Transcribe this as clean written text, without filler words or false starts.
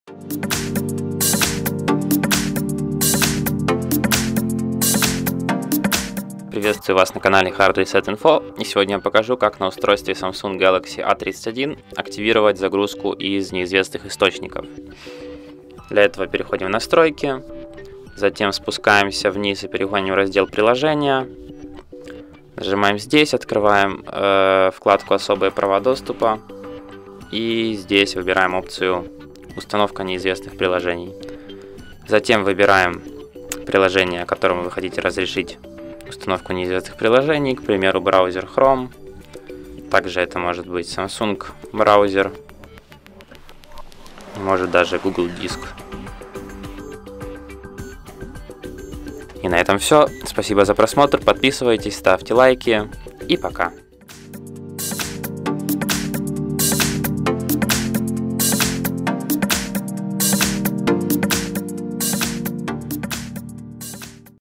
Приветствую вас на канале Hard Reset Info, и сегодня я покажу, как на устройстве Samsung Galaxy A31 активировать загрузку из неизвестных источников. Для этого переходим в настройки, затем спускаемся вниз и переходим в раздел приложения. Нажимаем здесь, открываем вкладку «Особые права доступа» и здесь выбираем опцию «Установка неизвестных приложений». Затем выбираем приложение, которому вы хотите разрешить установку неизвестных приложений, к примеру, браузер Chrome. Также это может быть Samsung браузер, может даже Google Диск. И на этом все. Спасибо за просмотр, подписывайтесь, ставьте лайки и пока.